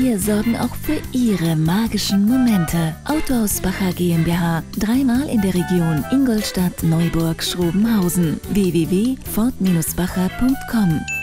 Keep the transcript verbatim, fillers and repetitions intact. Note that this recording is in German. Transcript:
Wir sorgen auch für Ihre magischen Momente. Autohaus Bacher GmbH. Dreimal in der Region Ingolstadt, Neuburg, Schrobenhausen. w w w punkt ford Bindestrich bacher punkt com